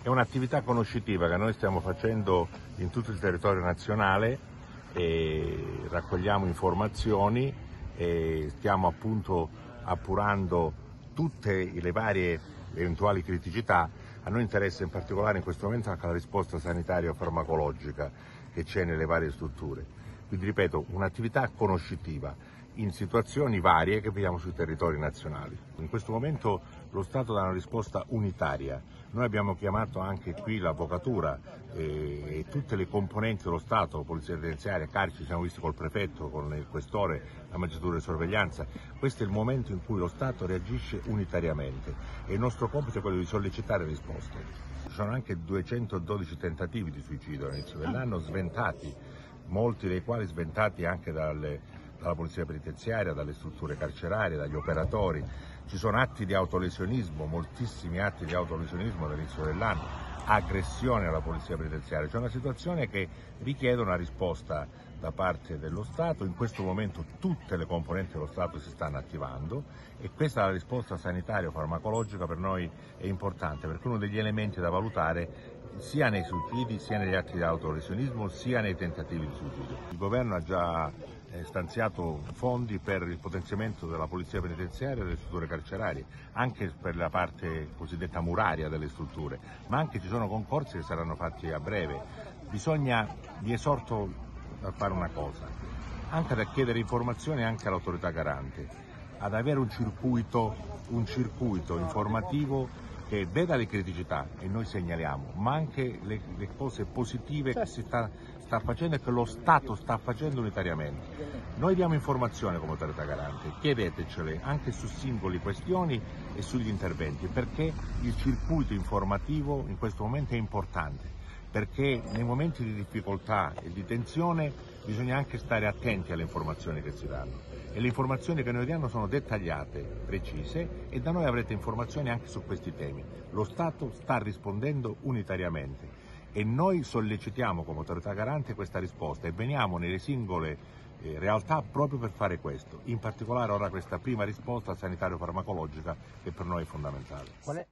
È un'attività conoscitiva che noi stiamo facendo in tutto il territorio nazionale, raccogliamo informazioni e stiamo appunto appurando tutte le varie eventuali criticità. A noi interessa in particolare in questo momento anche la risposta sanitaria farmacologica che c'è nelle varie strutture. Quindi ripeto, un'attività conoscitiva in situazioni varie che vediamo sui territori nazionali. In questo momento lo Stato dà una risposta unitaria. Noi abbiamo chiamato anche qui l'avvocatura e tutte le componenti dello Stato, polizia penitenziaria, carceri, siamo visti col prefetto, con il questore, la magistratura di sorveglianza. Questo è il momento in cui lo Stato reagisce unitariamente e il nostro compito è quello di sollecitare risposte. Ci sono anche 212 tentativi di suicidio all'inizio dell'anno, sventati, molti dei quali sventati anche dalla polizia penitenziaria, dalle strutture carcerarie, dagli operatori. Ci sono atti di autolesionismo, moltissimi atti di autolesionismo dall'inizio dell'anno, aggressione alla polizia penitenziaria. C'è una situazione che richiede una risposta da parte dello Stato. In questo momento tutte le componenti dello Stato si stanno attivando e questa la risposta sanitario-farmacologica per noi è importante perché è uno degli elementi da valutare sia nei suicidi, sia negli atti di autolesionismo, sia nei tentativi di suicidio. Il governo ha già stanziato fondi per il potenziamento della polizia penitenziaria e delle strutture carcerarie, anche per la parte cosiddetta muraria delle strutture, ma anche ci sono concorsi che saranno fatti a breve. Vi esorto a fare una cosa, anche da chiedere informazioni anche all'autorità garante, ad avere un circuito informativo che veda le criticità e noi segnaliamo, ma anche le cose positive che si sta facendo e che lo Stato sta facendo unitariamente. Noi diamo informazione come autorità garante, chiedetecele anche su singole questioni e sugli interventi, perché il circuito informativo in questo momento è importante, perché nei momenti di difficoltà e di tensione bisogna anche stare attenti alle informazioni che si danno e le informazioni che noi diamo sono dettagliate, precise e da noi avrete informazioni anche su questi temi. Lo Stato sta rispondendo unitariamente e noi sollecitiamo come autorità garante questa risposta e veniamo nelle singole realtà proprio per fare questo, in particolare ora questa prima risposta sanitario-farmacologica che per noi è fondamentale.